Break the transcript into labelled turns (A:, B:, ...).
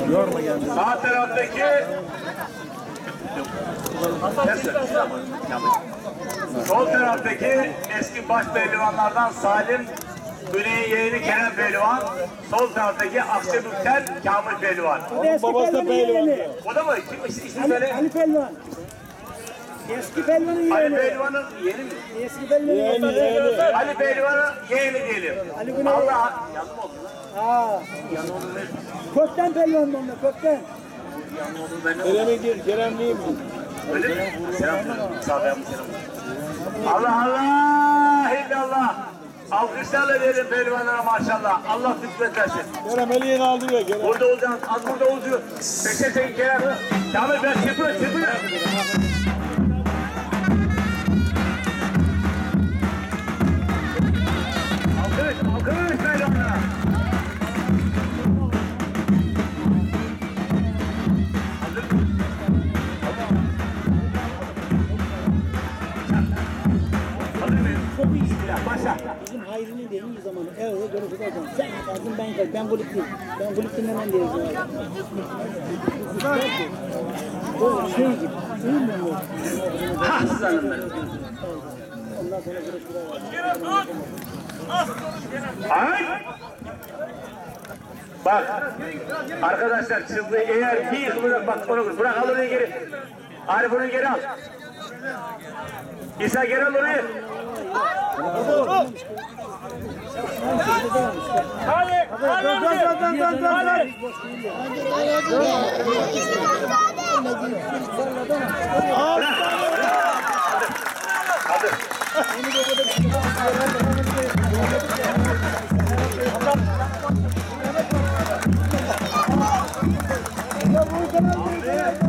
A: Yorma kendini.
B: Sağ taraftaki sol taraftaki eski baş pehlivanlardan Salim Güney'in yeğeni Kerem Pehlivan, sol taraftaki Akçebük'ten Kamil Pehlivan.
A: Babası da pehlivan.
B: O da mı? Kim ismi söyle?
C: Ali Pehlivan. Eski Pehlivan'ın
B: Ali
C: yeğeni.
B: Pehlivan'ın yeğeni mi?
C: Eski Pehlivan'ın yeğeni.
B: Ali Pehlivan'ın yeğeni diyelim.
C: Ali Güney.
B: Allah yandı mı oldu lan?
C: Aa.
B: Yandı oldu ne?
C: Kökten Pehlivan onlar, kökten.
B: Yandı oldu ben ne?
A: Kerem'e gir, Kerem değil mi?
B: Öyle mi? Selam söyle. Sağ ol, selam. Allah Allah! İllallah! Alkışlarla verin pehlivanlara maşallah. Allah hükmet versin.
A: Kerem elini aldırıyor Kerem.
B: Burada olacaksın, az burada olacaksın. Peşe çekin Kerem. Kamil ben çıpır. Alkış pehlivanlara. Hazır mıyız? Bismillah, başla.
C: Bizim Hayri'nin dediği zamanı evde dönüp edeceğim. Sen yaparsın ben kalk. Ben kulüp değil. Ben kulüp dinlemem diyeceğim. O şey gibi. Duymuyor mu?
B: Aslanım benim.
C: Ondan sonra kulüp
B: Ay! Bak, arkadaşlar şimdi eğer bir yıkımını bak onu bırak al orayı geri. Arif onu geri al. İsa geri al orayı. Hadi.
C: Hadi.